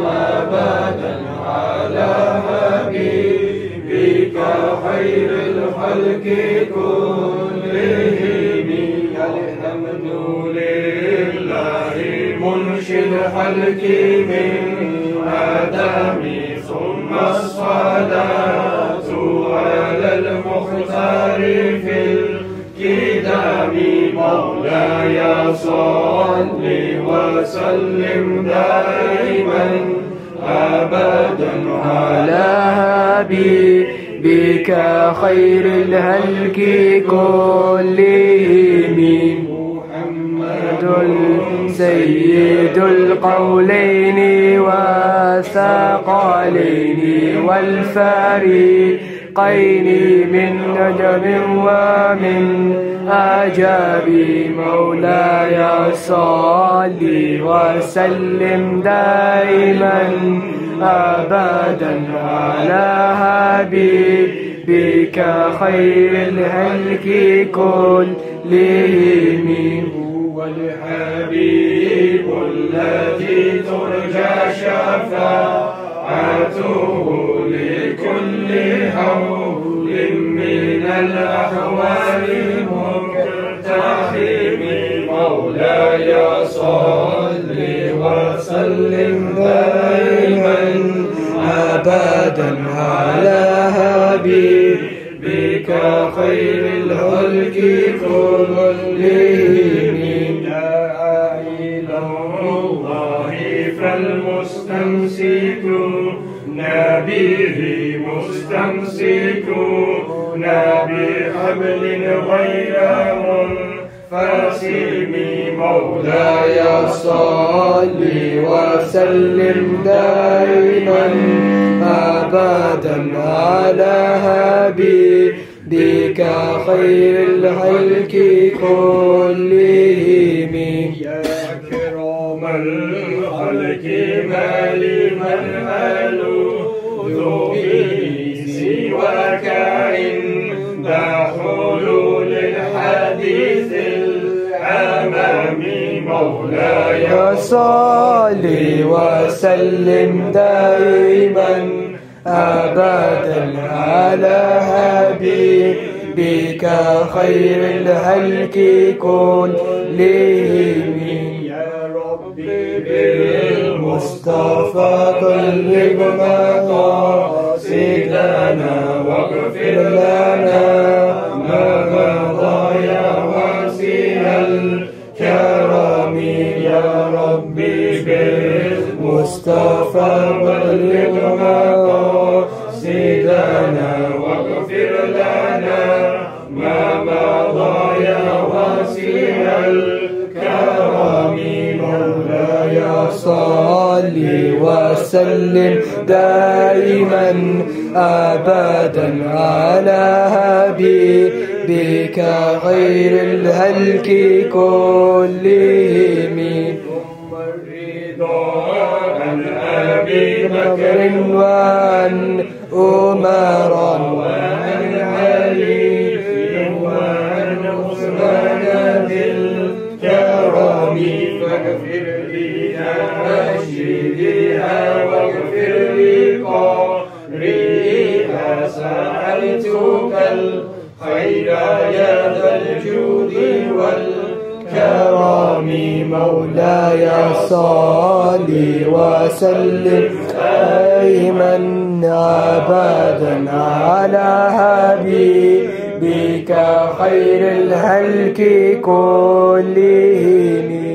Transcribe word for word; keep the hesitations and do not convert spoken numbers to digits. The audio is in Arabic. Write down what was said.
أبدا على حبيبك خير الخلق كلهم. الحمد لله منشد خلقي من آدم ثم الصلاة على المختار في القدم. مولاي صل وسلم دائما أبدا على حبيبك خير الخلق كلهم. محمد سيد القولين والثقلين والفريقين من نجم ومن عجب. مولاي صل وسلم دائما أبدا على حبيبك خير الخلق كلهم. هو الحبيب الذي ترجى شفاعته لكل حول من الأحوال مقتحم. مولاي صل وسلم دائما أبدا على حبيبك خير الخلق كلهم. داعي الله فالمستمسكون به مستمسكون بحبل غير منفصم. مولاي صل وسلم دائما أبدا على حبيبك خير الخلق كلهم. يا أكرم الخلق ما لمن ألوذ به سواك عند حلول الحديث الأمام. مولاي صل وسلم دائما أبدا على حبيبك خير الخلق كلهم. يا ربي بالمصطفى قلب مقاصدنا واغفر لنا ما مضى يا واسع الكرم. يا ربي بالمصطفى بلغ مقاصدنا واغفر لنا ما مضى يا واسع الكرم. مولاي صل وسلم دائما أبدا على حبيبك خير الخلق كلهم. عن أبي بكر وعن عمر وعن علي وعن عثمان ذي الكرم. فاغفر لي ناشدها واغفر لي قارئها. سألتك الخير يا ذا الجود والكرم. مولاي صل وسلم دائما أبدا على حبيبك خير الخلق كلهم.